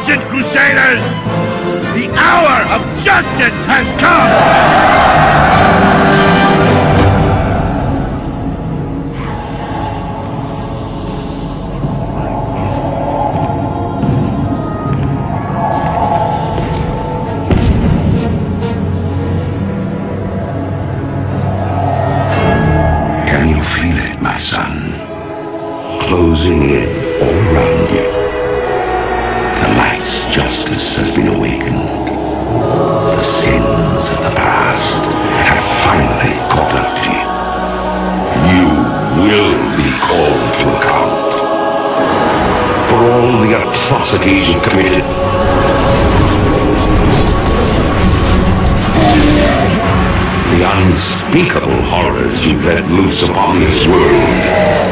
Insurgent Crusaders! The hour of justice has come! Can you feel it, my son? Closing in all around you. The light's justice has been awakened. The sins of the past have finally caught up to you. You will be called to account for all the atrocities you committed. The unspeakable horrors you've let loose upon this world.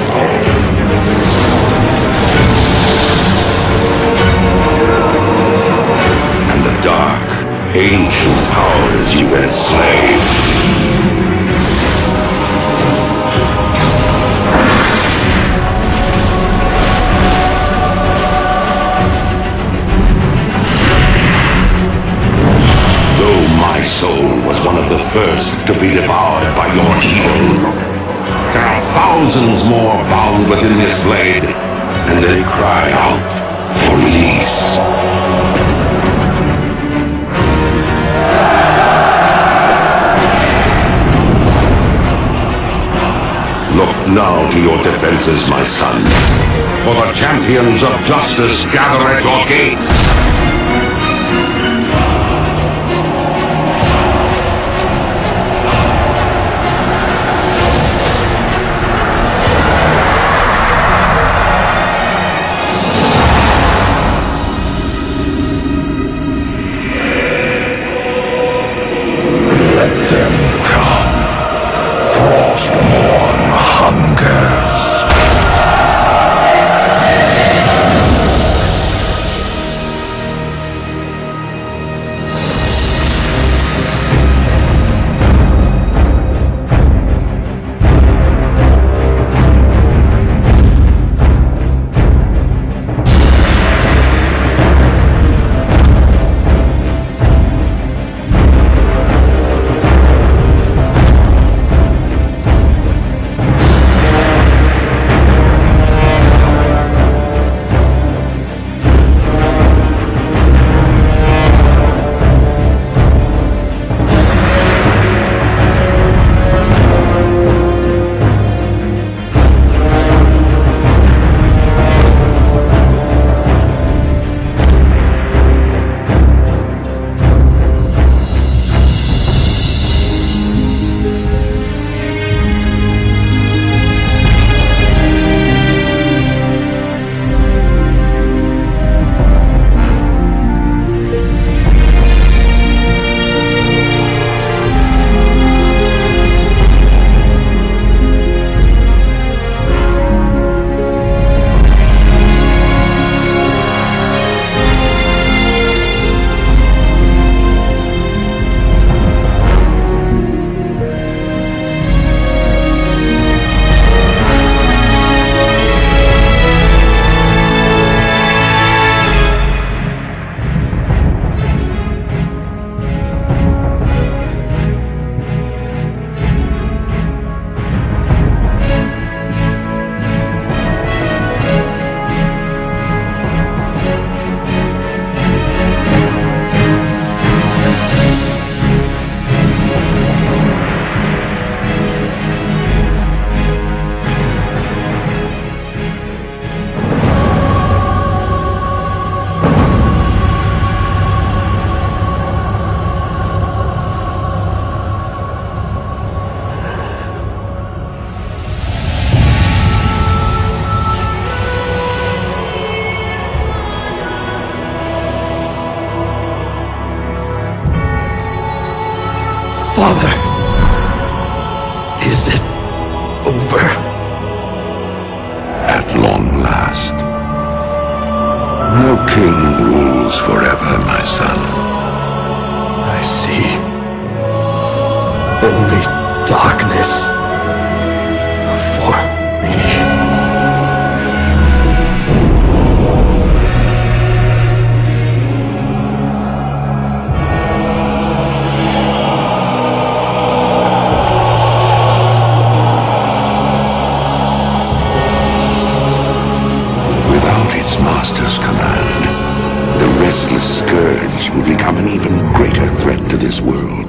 Dark, ancient powers you've enslaved. Though my soul was one of the first to be devoured by your evil, there are thousands more bound within this blade, and they cry out for release. Look now to your defenses, my son, for the champions of justice gather at your gates. Let them come. Frostmourne hungers. Father, is it over? At long last. No king rules forever, my son. I see. Only darkness before me. Master's command, the restless scourge will become an even greater threat to this world.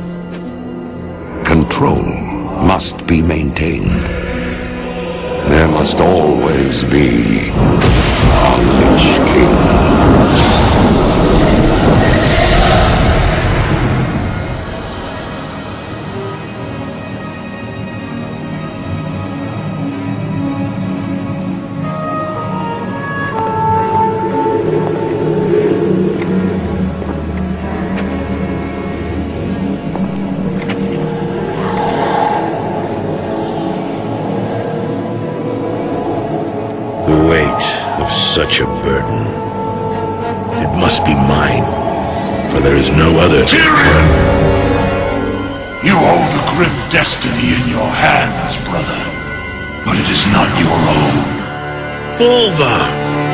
Control must be maintained. There must always be a Lich King. The weight of such a burden. It must be mine, for there is no other. Tyrion! You hold a grim destiny in your hands, brother. But it is not your own. Bolvar!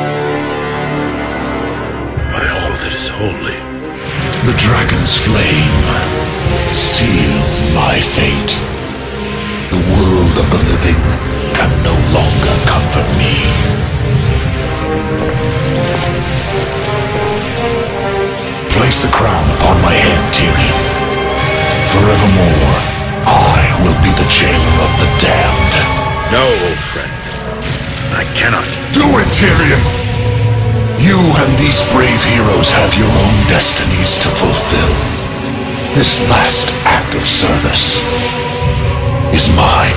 By all that is holy. The dragon's flame seal my fate. The world of the living can no longer comfort me. Place the crown upon my head, Tyrion. Forevermore, I will be the jailer of the damned. No, old friend. I cannot. Do it, Tyrion! You and these brave heroes have your own destinies to fulfill. This last act of service is mine.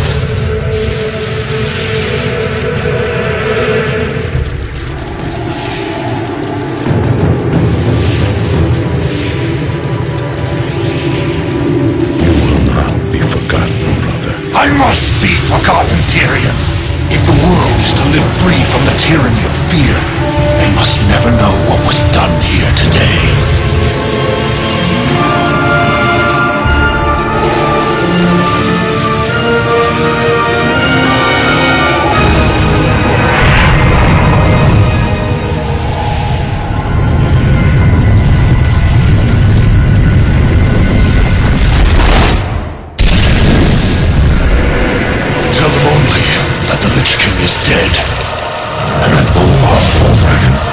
I must be forgotten, Tyrion. If the world is to live free from the tyranny of fear, they must never know what was done here today. Tell them only that the Lich King is dead, and that Bolvar, Dragon,